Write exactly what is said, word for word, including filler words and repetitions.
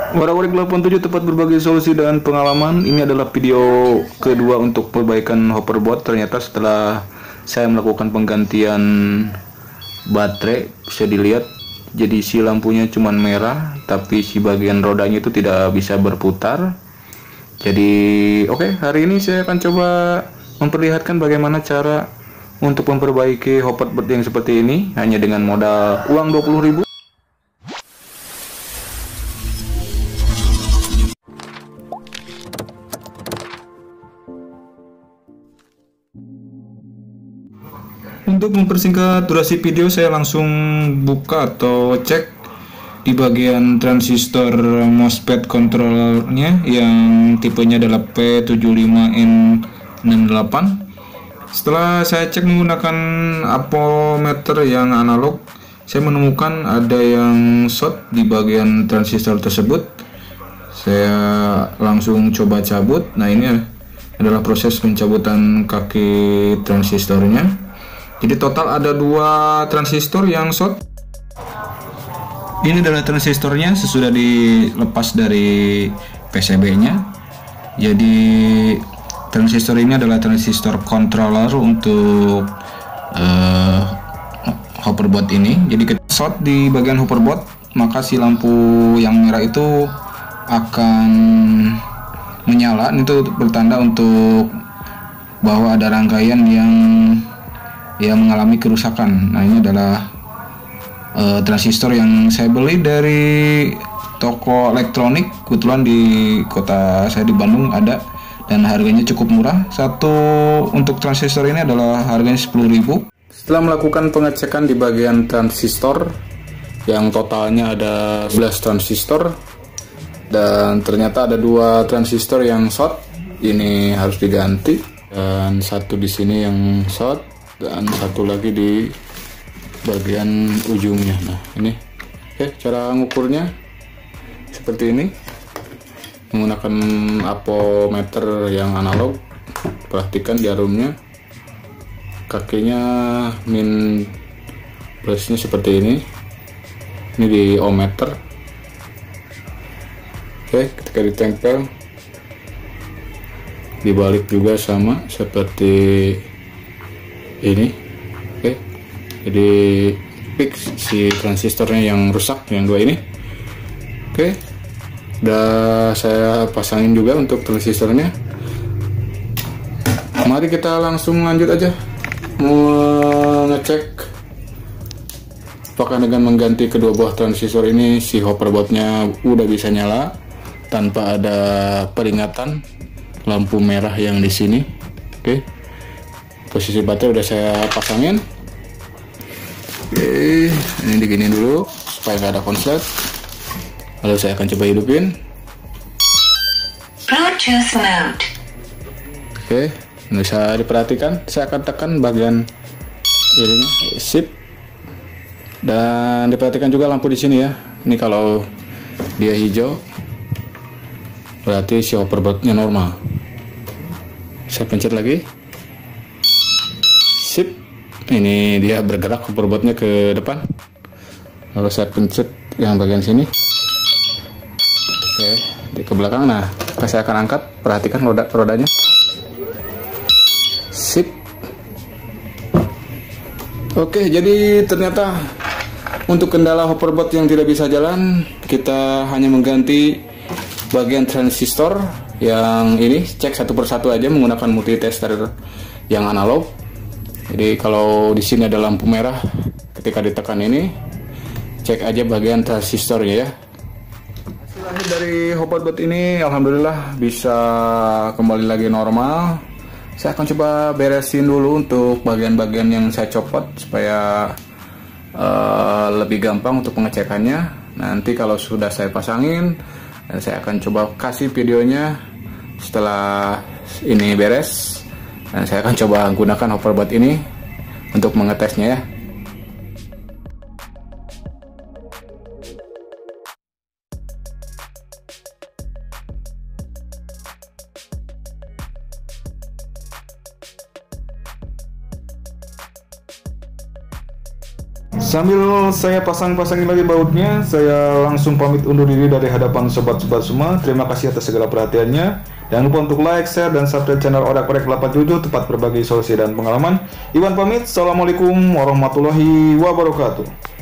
Warawiri delapan puluh tujuh tempat berbagi solusi dan pengalaman. Ini adalah video kedua untuk perbaikan hoverboard. Ternyata setelah saya melakukan penggantian baterai, bisa dilihat jadi si lampunya cuman merah, tapi si bagian rodanya itu tidak bisa berputar. Jadi oke, okay, hari ini saya akan coba memperlihatkan bagaimana cara untuk memperbaiki hoverboard yang seperti ini hanya dengan modal uang dua puluh ribu. Untuk mempersingkat durasi video, saya langsung buka atau cek di bagian transistor MOSFET controllernya yang tipenya adalah P tujuh lima N enam delapan. Setelah saya cek menggunakan ampometer yang analog, saya menemukan ada yang short di bagian transistor tersebut. Saya langsung coba cabut. Nah, ini adalah proses pencabutan kaki transistornya. Jadi total ada dua transistor yang short. Ini adalah transistornya sesudah dilepas dari P C B-nya. Jadi transistor ini adalah transistor controller untuk uh, hoverboard ini. Jadi ketika short di bagian hoverboard, maka si lampu yang merah itu akan menyala. Itu bertanda untuk bahwa ada rangkaian yang yang mengalami kerusakan. Nah, ini adalah uh, transistor yang saya beli dari toko elektronik. Kebetulan di kota saya di Bandung ada, dan harganya cukup murah. Satu untuk transistor ini adalah harganya sepuluh ribu. Setelah melakukan pengecekan di bagian transistor yang totalnya ada sebelas transistor, dan ternyata ada dua transistor yang short, ini harus diganti, dan satu di sini yang short dan satu lagi di bagian ujungnya. Nah, ini oke, cara ngukurnya seperti ini menggunakan ampometer yang analog. Perhatikan jarumnya, kakinya min plusnya seperti ini. Ini di ohmmeter. Oke, ketika ditempel dibalik juga sama seperti ini. Oke, jadi fix si transistornya yang rusak, yang dua ini. Oke, udah saya pasangin juga untuk transistornya. Mari kita langsung lanjut aja mengecek apakah dengan mengganti kedua buah transistor ini si hoverboardnya udah bisa nyala tanpa ada peringatan lampu merah yang di sini. Oke, posisi baterai udah saya pasangin. Oke, ini diginiin dulu supaya nggak ada konslet. Lalu saya akan coba hidupin. Bluetooth mode. Oke, bisa diperhatikan. Saya akan tekan bagian ini, sip. Dan diperhatikan juga lampu di sini ya. Ini kalau dia hijau, berarti si hoverboardnya normal. Saya pencet lagi. Sip, ini dia bergerak hoverboardnya ke depan. Lalu saya pencet yang bagian sini. Oke, di ke belakang. Nah, saya akan angkat. Perhatikan roda rodanya. Sip. Oke, jadi ternyata untuk kendala hoverboard yang tidak bisa jalan, kita hanya mengganti bagian transistor yang ini. Cek satu persatu aja menggunakan multitester yang analog. Jadi kalau di sini ada lampu merah, ketika ditekan ini, cek aja bagian transistornya ya. Hasil akhir dari hoverboard ini, alhamdulillah bisa kembali lagi normal. Saya akan coba beresin dulu untuk bagian-bagian yang saya copot supaya uh, lebih gampang untuk pengecekannya. Nanti kalau sudah saya pasangin, saya akan coba kasih videonya setelah ini beres. Dan saya akan coba gunakan hoverboard ini untuk mengetesnya ya. Sambil saya pasang-pasangin lagi bautnya, saya langsung pamit undur diri dari hadapan sobat-sobat semua. Terima kasih atas segala perhatiannya. Jangan lupa untuk like, share, dan subscribe channel Orak-Orak delapan puluh tujuh, tempat berbagi solusi dan pengalaman. Iwan pamit. Assalamualaikum warahmatullahi wabarakatuh.